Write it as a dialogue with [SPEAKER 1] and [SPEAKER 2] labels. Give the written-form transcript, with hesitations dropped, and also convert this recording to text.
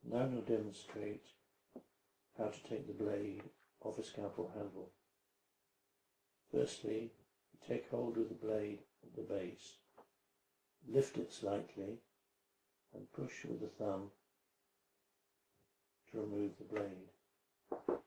[SPEAKER 1] Now we'll demonstrate how to take the blade off a scalpel handle. Firstly, take hold of the blade at the base, lift it slightly and push with the thumb to remove the blade.